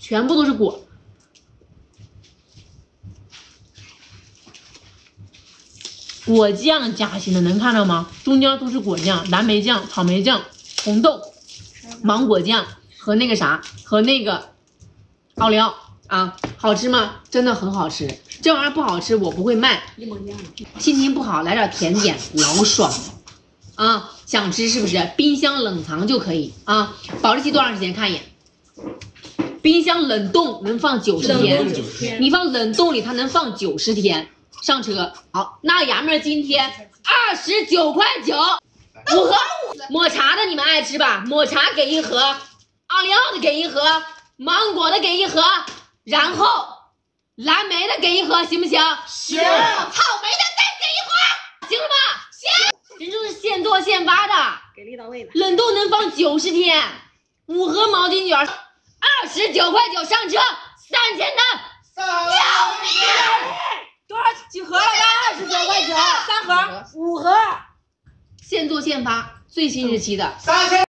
全部都是果。果酱夹心的能看到吗？中间都是果酱，蓝莓酱、草莓酱、红豆、芒果酱和那个啥和那个奥利奥啊，好吃吗？真的很好吃。这玩意儿不好吃，我不会卖。一模一样。心情不好来点甜点，老爽了啊！想吃是不是？冰箱冷藏就可以啊。保质期多长时间？看一眼。冰箱冷冻能放90天，你放冷冻里它能放90天。上车，好，那衙门今天29.9块，5盒抹茶的你们爱吃吧？抹茶给1盒，奥利奥的给1盒，芒果的给1盒，然后蓝莓的给1盒，行不行？行。草莓的再给1盒，行了吧？行。人家是现做现发的，给力到位的，冷冻能放90天，5盒毛巾卷，29.9块上车，3000单， 多少几盒了？29.9块，3盒、5盒， 现做现发，最新日期的。